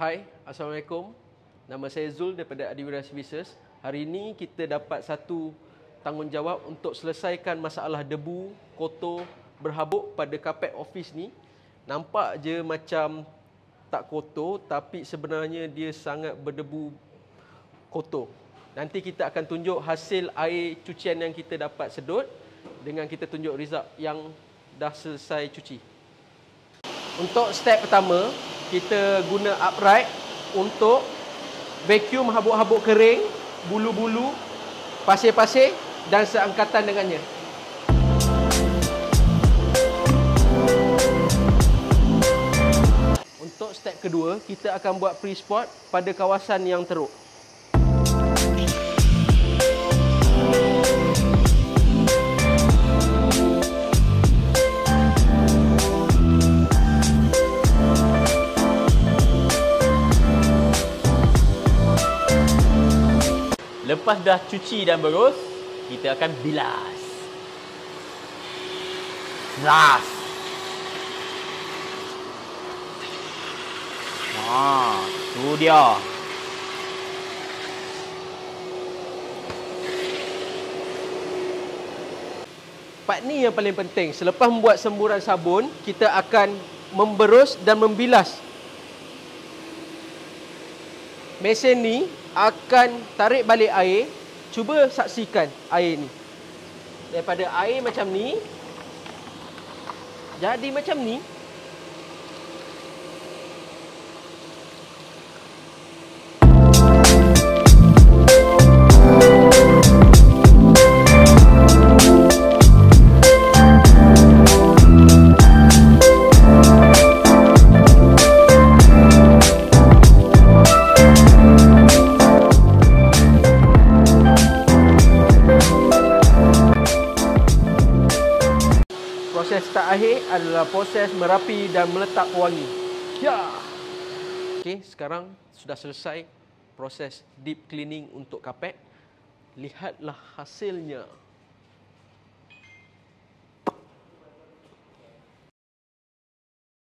Hai, Assalamualaikum. Nama saya Zul daripada Adiwira Services. Hari ini kita dapat satu tanggungjawab untuk selesaikan masalah debu, kotor, berhabuk pada kapet office ni. Nampak je macam tak kotor, tapi sebenarnya dia sangat berdebu kotor. Nanti kita akan tunjuk hasil air cucian yang kita dapat sedut dengan kita tunjuk result yang dah selesai cuci. Untuk step pertama, kita guna upright untuk vacuum habuk-habuk kering, bulu-bulu, pasir-pasir dan seangkatan dengannya. Untuk step kedua, kita akan buat pre-spot pada kawasan yang teruk. Lepas dah cuci dan berus, kita akan bilas. Bilas. Tu dia. Part ni yang paling penting. Selepas membuat semburan sabun, kita akan memberus dan membilas. Mesin ni akan tarik balik air. Cuba saksikan air ni. Daripada air macam ni, jadi macam ni. Proses terakhir adalah proses merapi dan meletak pewangi. Ya. Okey, sekarang sudah selesai proses deep cleaning untuk kapet. Lihatlah hasilnya.